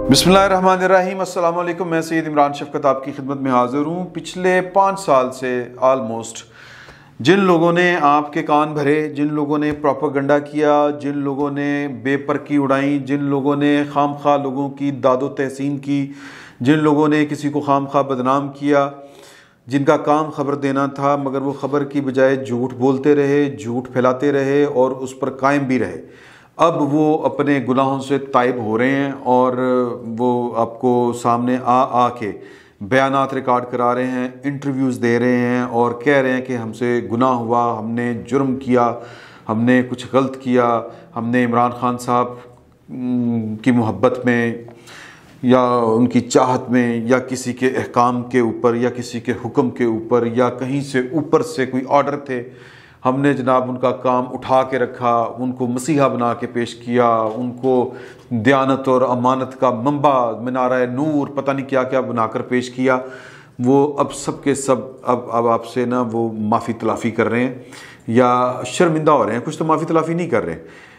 बिस्मिल्लाहिर्रहमानिर्रहीम, अस्सलाम वालेकुम। मैं सैयद इमरान शफकत आपकी खिदमत में हाज़िर हूँ। पिछले 5 साल से आलमोस्ट जिन लोगों ने आपके कान भरे, जिन लोगों ने प्रोपेगेंडा किया, जिन लोगों ने बेपरकी उड़ाई, जिन लोगों ने खामखा लोगों की दादो तहसीन की, जिन लोगों ने किसी को खामखा बदनाम किया, जिनका काम खबर देना था मगर वो खबर की बजाय झूठ बोलते रहे, झूठ फैलाते रहे और उस पर कायम भी रहे, अब वो अपने गुनाहों से ताइब हो रहे हैं और वो आपको सामने आके बयानात रिकॉर्ड करा रहे हैं, इंटरव्यूज़ दे रहे हैं और कह रहे हैं कि हमसे गुनाह हुआ, हमने जुर्म किया, हमने कुछ गलत किया, हमने इमरान खान साहब की मोहब्बत में या उनकी चाहत में या किसी के अहकाम के ऊपर या किसी के हुक्म के ऊपर या कहीं से ऊपर से कोई ऑर्डर थे, हमने जनाब उनका काम उठा के रखा, उनको मसीहा बना के पेश किया, उनको दयानत और अमानत का मंबा, मिनारा नूर, पता नहीं क्या क्या बनाकर पेश किया। वो अब सब के सब अब आपसे ना वो माफ़ी तलाफ़ी कर रहे हैं या शर्मिंदा हो रहे हैं, कुछ तो माफ़ी तलाफ़ी नहीं कर रहे।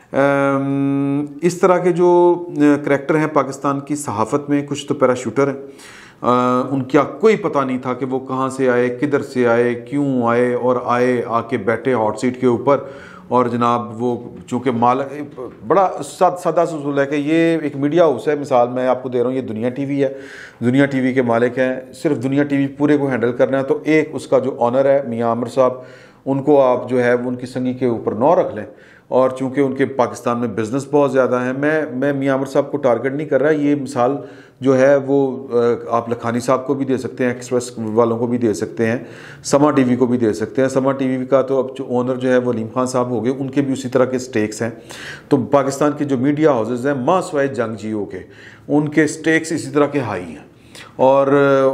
इस तरह के जो करैक्टर हैं पाकिस्तान की सहाफ़त में, कुछ तो पैराशूटर हैं, उनका कोई पता नहीं था कि वो कहाँ से आए, किधर से आए, क्यों आए और आके बैठे हॉट सीट के ऊपर। और जनाब वो चूँकि बड़ा सादा उसूल है कि ये एक मीडिया हाउस है, मिसाल मैं आपको दे रहा हूँ, ये दुनिया टीवी है, दुनिया टीवी के मालिक हैं, सिर्फ दुनिया टीवी पूरे को हैंडल करना है, तो एक उसका जो ऑनर है मियाँ आमिर साहब, उनको आप जो है उनकी संगी के ऊपर नौ रख लें। और चूँकि उनके पाकिस्तान में बिज़नेस बहुत ज़्यादा है, मैं मियाँ आमिर साहब को टारगेट नहीं कर रहा, ये मिसाल जो है वो आप लखानी साहब को भी दे सकते हैं, एक्सप्रेस वालों को भी दे सकते हैं, समा टीवी को भी दे सकते हैं। समा टीवी का तो अब जो ओनर जो है वो अलीम खान साहब हो गए, उनके भी उसी तरह के स्टेक्स हैं। तो पाकिस्तान के जो मीडिया हाउसेस हैं मां सवाए जंग जियो के, उनके स्टेक्स इसी तरह के हाई हैं। और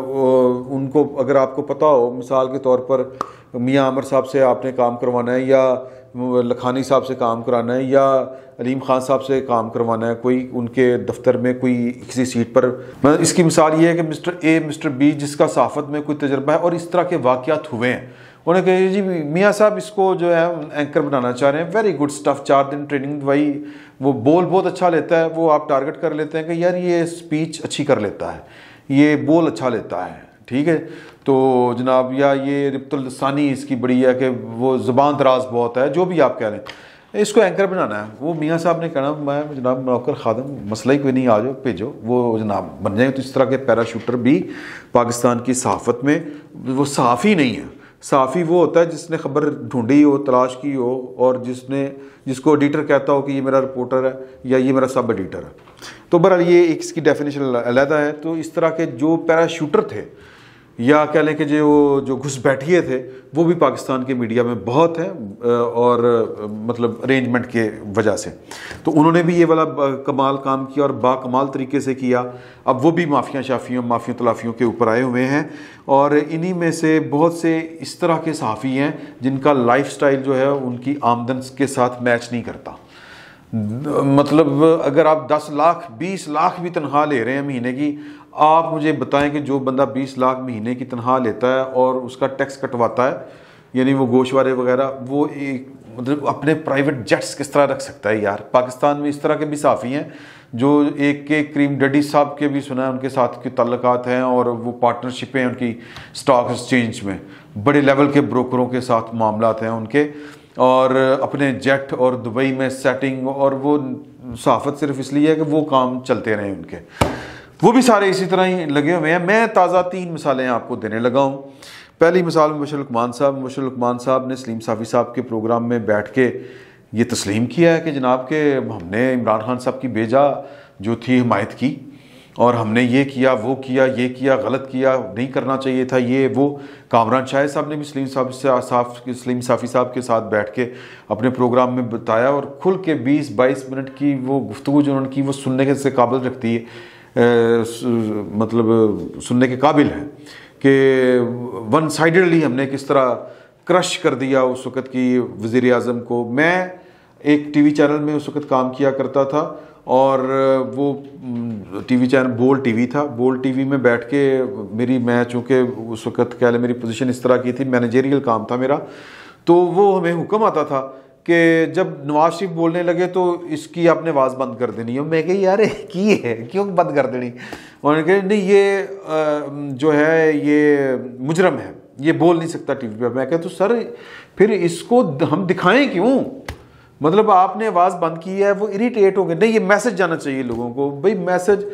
उनको अगर आपको पता हो, मिसाल के तौर पर मियाँ आमिर साहब से आपने काम करवाना है या लखानी साहब से काम कराना है या अलीम खान साहब से काम करवाना है, कोई उनके दफ्तर में कोई किसी सीट पर, मैं इसकी मिसाल ये है कि मिस्टर ए मिस्टर बी जिसका सहाफ़त में कोई तजर्बा है और इस तरह के वाक़यात हुए हैं, उन्हें कहे जी मियाँ साहब इसको जो है एंकर बनाना चाह रहे हैं, वेरी गुड स्टफ़, 4 दिन ट्रेनिंग दवाई, वो बोल बहुत अच्छा लेता है, वो आप टारगेट कर लेते हैं कि यार ये स्पीच अच्छी कर लेता है, ये बोल अच्छा लेता है, ठीक है। तो जनाब या ये रिप्तुल सानी इसकी बड़ी है कि वो ज़ुबान दराज बहुत है, जो भी आप कह रहे हैं, इसको एंकर बनाना है। वो मियाँ साहब ने कहना मैं जनाब नौकर खादम, मसला ही कोई नहीं, आ जाओ भेजो, वो जनाब बन जाएंगे। तो इस तरह के पैराशूटर भी पाकिस्तान की सहाफ़त में, वो सहाफ़ी नहीं है, सहाफ़ी वो होता है जिसने खबर ढूंढी हो, तलाश की हो और जिसको एडिटर कहता हो कि ये मेरा रिपोर्टर है या ये मेरा सब एडिटर है। तो बहरहाल ये एक इसकी डेफिनेशन अलग है। तो इस तरह के जो पैराशूटर थे या कह लें कि जो घुसपैठिए थे, वो भी पाकिस्तान के मीडिया में बहुत हैं और मतलब अरेंजमेंट के वजह से। तो उन्होंने भी ये वाला कमाल काम किया और बाकमाल तरीके से किया। अब वो भी माफियों तलाफियों के ऊपर आए हुए हैं और इन्हीं में से बहुत से इस तरह के सहाफ़ी हैं जिनका लाइफस्टाइल जो है उनकी आमदन के साथ मैच नहीं करता। मतलब अगर आप 10 लाख 20 लाख भी तनख्वाह ले रहे हैं महीने की, आप मुझे बताएं कि जो बंदा 20 लाख महीने की तनख्वाह लेता है और उसका टैक्स कटवाता है, यानी वो गोशवारे वगैरह, वो एक मतलब अपने प्राइवेट जेट्स किस तरह रख सकता है यार। पाकिस्तान में इस तरह के भी साफ़ी हैं जो एक के क्रीम डडी साहब के भी सुना है, उनके साथ के ताल्लुकात हैं और वो पार्टनरशिपें हैं उनकी स्टॉक एक्सचेंज में, बड़े लेवल के ब्रोकरों के साथ मामलात हैं उनके, और अपने जेट और दुबई में सेटिंग, और वो सहाफ़त सिर्फ इसलिए है कि वो काम चलते रहे उनके, वो भी सारे इसी तरह ही लगे हुए हैं। मैं ताज़ा 3 मिसालें आपको देने लगा हूँ। पहली मिसाल मुबशर लुकमान साहब ने सलीम साफ़ी साहब के प्रोग्राम में बैठ के ये तस्लीम किया है कि जनाब के हमने इमरान खान साहब की बेजा जो थी हिमायत की और हमने ये किया वो किया, ये किया, गलत किया, नहीं करना चाहिए था, ये वो। कामरान शाह साहब ने भी सलीम साफ़ी साहब के साथ बैठ के अपने प्रोग्राम में बताया और खुल के 20-22 मिनट की वो गुफ्तगू जो उन्होंने की वो सुनने के से काबिल रखती है, मतलब सुनने के काबिल है कि वन साइडेडली हमने किस तरह क्रश कर दिया उस वक़्त की वज़ीर आज़म को। मैं एक टीवी चैनल में उस वक़्त काम किया करता था और वो टीवी चैनल बोल टीवी था। बोल टीवी में बैठ के मैं चूँकि उस वक़्त कह लें मेरी पोजीशन इस तरह की थी, मैनेजरियल काम था मेरा, तो वो हमें हुक्म आता था कि जब नवाज शरीफ बोलने लगे तो इसकी आपने आवाज़ बंद कर देनी है। मैं कही यार की है क्यों बंद कर देनी? उन्होंने कहा नहीं ये जो है ये मुजरम है, ये बोल नहीं सकता टीवी पे। मैं कहा तो सर फिर इसको हम दिखाएं क्यों? मतलब आपने आवाज़ बंद की है, वो इरिटेट हो गए। नहीं ये मैसेज जाना चाहिए लोगों को, भाई मैसेज।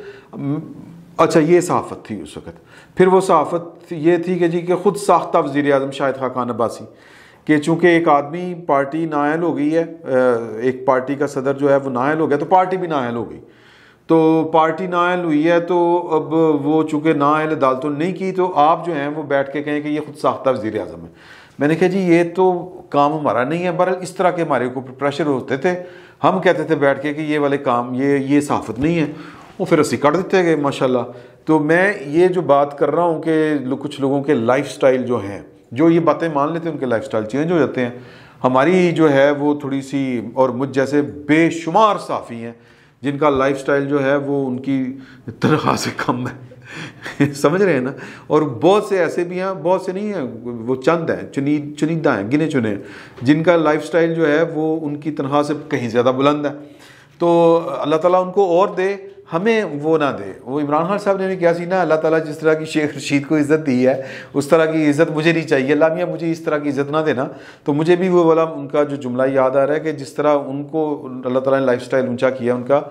अच्छा ये सहाफ़त थी उस वक़्त। फिर वो सहाफ़त ये थी कि जी कि ख़ुद साख्ता वज़ीर आज़म शाहिद खान अब्बासी कि चूँकि एक आदमी पार्टी नाअहल हो गई है, एक पार्टी का सदर जो है वो नाअहल हो गया तो पार्टी भी नाअहल हो गई। तो पार्टी नाअहल हुई है तो अब वो चूँकि नाअहल अदालतों ने नहीं की तो आप जो हैं वो बैठ के कहें कि ये ख़ुद साख्ता वज़ीर आज़म है। मैंने कहा जी ये तो काम हमारा नहीं है। बहरहाल इस तरह के हमारे ऊपर प्रेशर होते थे, हम कहते थे बैठ के कि ये वाले काम ये सहाफ़त नहीं है, वो फिर असी कट देते गए माशाल्लाह। तो मैं ये जो बात कर रहा हूँ कि कुछ लोगों के लाइफस्टाइल जो हैं, जो ये बातें मान लेते हैं उनके लाइफस्टाइल चेंज हो जाते हैं। हमारी जो है वो थोड़ी सी, और मुझ जैसे बेशुमार साफ़ी हैं जिनका लाइफस्टाइल जो है वो उनकी तनख्वाह से कम है समझ रहे हैं ना। और बहुत से ऐसे भी हैं, बहुत से नहीं हैं, वो चंद हैं, चुनिंदा हैं, गिने चुने हैं, जिनका लाइफस्टाइल जो है वो उनकी तनख्वाह से कहीं ज़्यादा बुलंद है। तो अल्लाह ताला उनको और दे, हमें वो ना दे। वो इमरान खान साहब ने भी क्या सी ना, अल्लाह ताला जिस तरह की शेख रशीद को इज़्ज़त दी है उस तरह की इज़्ज़त मुझे नहीं चाहिए। अल्लाह मियाँ मुझे इस तरह की इज़्ज़त ना देना। तो मुझे भी वो वाला उनका जो जुमला याद आ रहा है कि जिस तरह उनको अल्लाह ताला ने लाइफस्टाइल ऊंचा किया उनका,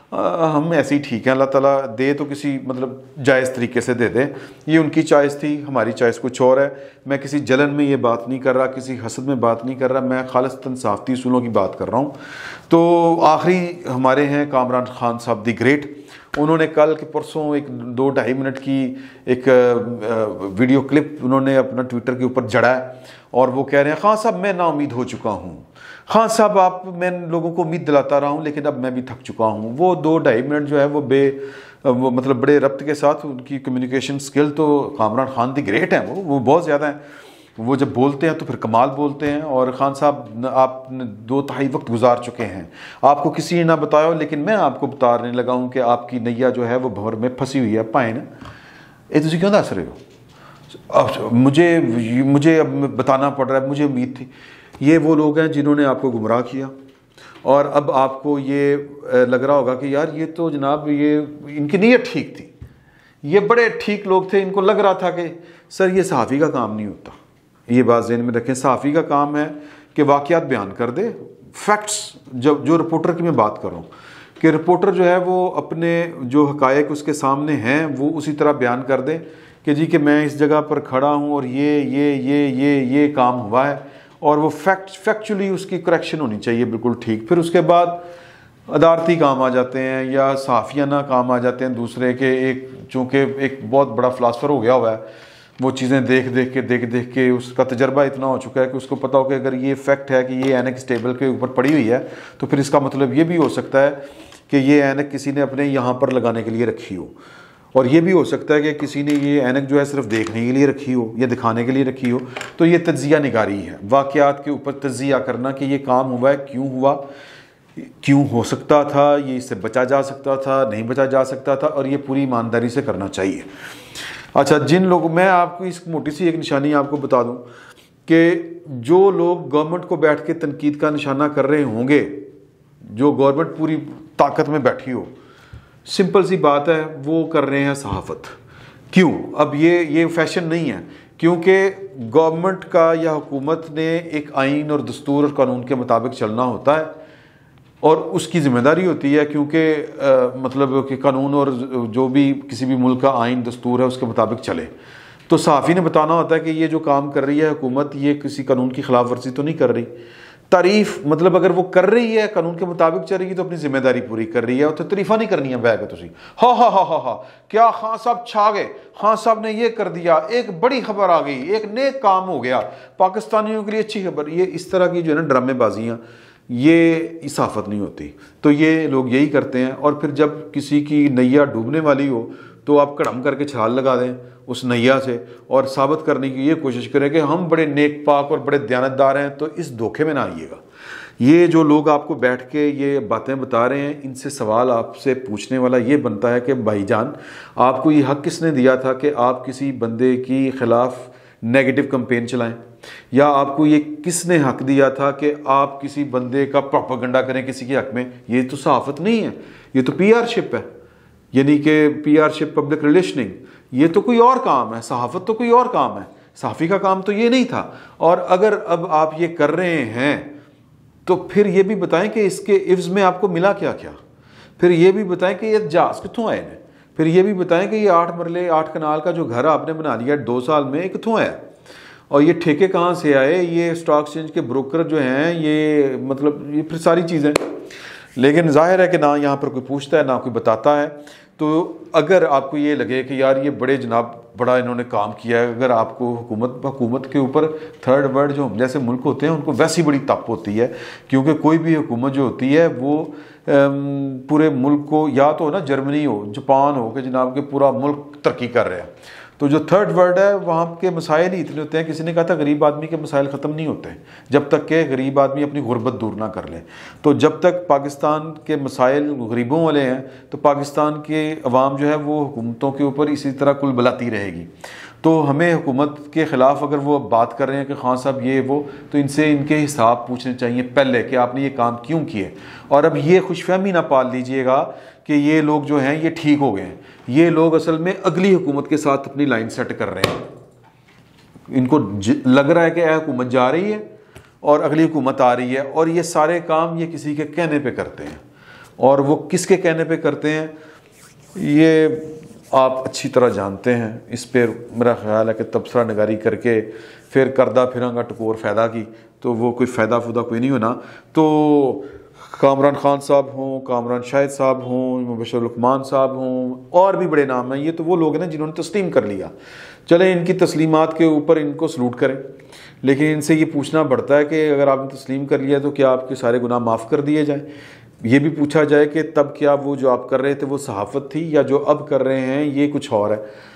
हम ऐसे ही ठीक हैं। अल्लाह ताला दे तो किसी मतलब जायज़ तरीके से दे दे। ये उनकी चॉइस थी, हमारी चॉइस कुछ और है। मैं किसी जलन में ये बात नहीं कर रहा, किसी हसद में बात नहीं कर रहा, मैं खालिस्तन साफ़ती उसूलों की बात कर रहा हूँ। तो आखिरी हमारे हैं कामरान खान साहब दी ग्रेट। उन्होंने कल के परसों एक 2-2.5 मिनट की एक वीडियो क्लिप उन्होंने अपना ट्विटर के ऊपर जड़ा है और वो कह रहे हैं खान साहब मैं नाउमीद हो चुका हूँ। खान साहब आप, मैं लोगों को उम्मीद दिलाता रहा हूँ लेकिन अब मैं भी थक चुका हूँ। वो 2-2.5 मिनट जो है वो मतलब बड़े रब्त के साथ उनकी कम्युनिकेशन स्किल तो कामरान खान दी ग्रेट हैं, वो बहुत ज़्यादा हैं। वो जब बोलते हैं तो फिर कमाल बोलते हैं। और ख़ान साहब आप 2 वक्त गुजार चुके हैं, आपको किसी ने ना बताया हो लेकिन मैं आपको बताने लगा हूँ कि आपकी नैया जो है वो भंवर में फंसी हुई है। पाए ना ये तुझे क्यों दस रहे हो? मुझे अब बताना पड़ रहा है, मुझे उम्मीद थी। ये वो लोग हैं जिन्होंने आपको गुमराह किया और अब आपको ये लग रहा होगा कि यार ये तो जनाब ये इनकी नीयत ठीक थी, ये बड़े ठीक लोग थे, इनको लग रहा था कि सर ये सहाफ़ी का काम नहीं होता। ये बात ज़हन में रखें, सहाफ़ी का काम है कि वाक़यात बयान कर दे, फैक्ट्स। जो रिपोर्टर की मैं बात कर रहा हूँ कि रिपोर्टर जो है वो अपने जो हक़ायक़ उसके सामने हैं वो उसी तरह बयान कर दे कि जी कि मैं इस जगह पर खड़ा हूँ और ये काम हुआ है, और वो फैक्चुअली उसकी करेक्शन होनी चाहिए बिल्कुल ठीक। फिर उसके बाद अदालती काम आ जाते हैं या सहाफ़ियाना काम आ जाते हैं दूसरे के। एक चूँकि एक बहुत बड़ा फ़िलासफ़र हो गया हुआ है, वो चीज़ें देख के उसका तजर्बा इतना हो चुका है कि उसको पता हो कि अगर ये फैक्ट है कि ये ऐनक इस टेबल के ऊपर पड़ी हुई है तो फिर इसका मतलब ये भी हो सकता है कि ये ऐनक किसी ने अपने यहाँ पर लगाने के लिए रखी हो, और ये भी हो सकता है कि किसी ने ये ऐनक जो है सिर्फ देखने के लिए रखी हो या दिखाने के लिए रखी हो। तो ये तज्ज़िया निगारी है, वाक़यात के ऊपर तज्ज़िया करना कि ये काम हुआ है, क्यों हुआ, क्यों हो सकता था, ये इससे बचा जा सकता था, नहीं बचा जा सकता था, और ये पूरी ईमानदारी से करना चाहिए। अच्छा, जिन लोगों, मैं आपको इस मोटी सी एक निशानी आपको बता दूं कि जो लोग गवर्नमेंट को बैठ के तनकीद का निशाना कर रहे होंगे, जो गवर्नमेंट पूरी ताकत में बैठी हो, सिंपल सी बात है वो कर रहे हैं सहाफ़त। क्यों? अब ये फैशन नहीं है, क्योंकि गवर्नमेंट का या हुकूमत ने एक आइन और दस्तूर और कानून के मुताबिक चलना होता है और उसकी ज़िम्मेदारी होती है, क्योंकि मतलब कि कानून और जो भी किसी भी मुल्क का आइन दस्तूर है उसके मुताबिक चले। तो सहाफ़ी ने बताना होता है कि ये जो काम कर रही है हुकूमत, ये किसी कानून की खिलाफ वर्जी तो नहीं कर रही। तारीफ़ मतलब अगर वो कर रही है, कानून के मुताबिक चल रही है, तो अपनी जिम्मेदारी पूरी कर रही है। और तो तारीफ़ा नहीं करनी है बैग तुसी हा क्या खान साहब छा गए, खान साहब ने ये कर दिया, एक बड़ी खबर आ गई, एक नेक काम हो गया, पाकिस्तानियों के लिए अच्छी खबर। ये इस तरह की जो है ना ड्रामेबाजियाँ, ये सहाफ़त नहीं होती। तो ये लोग यही करते हैं। और फिर जब किसी की नैया डूबने वाली हो तो आप कड़म करके छाल लगा दें उस नैया से और साबित करने की ये कोशिश करें कि हम बड़े नेक पाक और बड़े दयानतदार हैं, तो इस धोखे में ना आइएगा। ये जो लोग आपको बैठ के ये बातें बता रहे हैं, इनसे सवाल आपसे पूछने वाला ये बनता है कि भाईजान, आपको ये हक़ किसने दिया था कि आप किसी बंदे की ख़िलाफ़ नेगेटिव कैंपेन चलाएं, या आपको ये किसने हक दिया था कि आप किसी बंदे का प्रोपेगेंडा करें किसी के हक में? ये तो सहाफ़त नहीं है, ये तो पीआरशिप है, यानी कि पीआरशिप, पब्लिक रिलेशनिंग। ये तो कोई और काम है, सहाफ़त तो कोई और काम है, सहाफ़ी का काम तो ये नहीं था। और अगर अब आप ये कर रहे हैं तो फिर ये भी बताएं कि इसके इव्ज़ में आपको मिला क्या क्या, फिर ये भी बताएं कि ये जहाज़ कितों आए हैं, फिर ये भी बताएं कि ये 8 मरले 8 कनाल का जो घर आपने बना लिया 2 साल में, कितों आया, और ये ठेके कहाँ से आए, ये स्टॉक एक्सचेंज के ब्रोकर जो हैं, ये मतलब ये फिर सारी चीज़ें। लेकिन जाहिर है कि ना यहाँ पर कोई पूछता है ना कोई बताता है। तो अगर आपको ये लगे कि यार ये बड़े जनाब बड़ा इन्होंने काम किया है, अगर आपको हुकूमत के ऊपर थर्ड वर्ल्ड जो जैसे मुल्क होते हैं उनको वैसी बड़ी तप होती है, क्योंकि कोई भी हुकूमत जो होती है वो पूरे मुल्क को, या तो ना जर्मनी हो, जापान हो कि जनाब के पूरा मुल्क तरक्की कर रहा है, तो जो थर्ड वर्ल्ड है वहाँ के मसाइल ही इतने होते हैं। किसी ने कहा था गरीब आदमी के मसाइल ख़त्म नहीं होते जब तक के गरीब आदमी अपनी गुर्बत दूर ना कर ले। तो जब तक पाकिस्तान के मसाइल गरीबों वाले हैं तो पाकिस्तान के अवाम जो है वो हुकूमतों के ऊपर इसी तरह कुल बलाती रहेगी। तो हमें हुकूमत के ख़िलाफ़ अगर वो बात कर रहे हैं कि खान साहब ये वो, तो इनसे इनके हिसाब पूछने चाहिए पहले कि आपने ये काम क्यों किए। और अब ये खुशफहमी ना पाल लीजिएगा कि ये लोग जो हैं ये ठीक हो गए हैं, ये लोग असल में अगली हुकूमत के साथ अपनी लाइन सेट कर रहे हैं। इनको लग रहा है कि यह हुकूमत जा रही है और अगली हुकूमत आ रही है, और ये सारे काम ये किसी के कहने पे करते हैं। और वो किसके कहने पे करते हैं ये आप अच्छी तरह जानते हैं। इस पर मेरा ख्याल है कि तबसरा नगारी करके फिर करदा फिरांगा टकोर फ़ायदा की, तो वो कोई फ़ायदा फुदा कोई नहीं होना। तो कामरान खान साहब हों, कामरान शाहिद साहब हों, मुबशर लुकमान साहब हों, और भी बड़े नाम हैं, ये तो वो लोग हैं ना जिन्होंने तस्लीम कर लिया। चले इनकी तस्लीमात के ऊपर इनको सलूट करें, लेकिन इनसे ये पूछना पड़ता है कि अगर आपने तस्लीम कर लिया तो क्या आपके सारे गुनाह माफ़ कर दिए जाएँ। ये भी पूछा जाए कि तब क्या वो जो आप कर रहे थे वो सहाफ़त थी, या जो अब कर रहे हैं ये कुछ और है।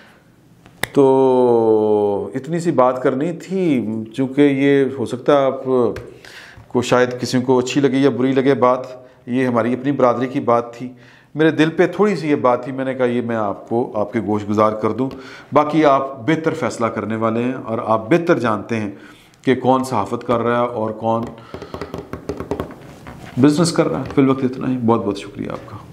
तो इतनी सी बात करनी थी, चूँकि ये हो सकता है आप को शायद किसी को अच्छी लगे या बुरी लगे बात, ये हमारी अपनी बरादरी की बात थी। मेरे दिल पे थोड़ी सी ये बात थी, मैंने कहा ये मैं आपको आपके गोश गुजार कर दूं। बाकी आप बेहतर फ़ैसला करने वाले हैं और आप बेहतर जानते हैं कि कौन सहाफ़त कर रहा है और कौन बिज़नेस कर रहा है। फिल वक्त इतना ही, बहुत बहुत शुक्रिया आपका।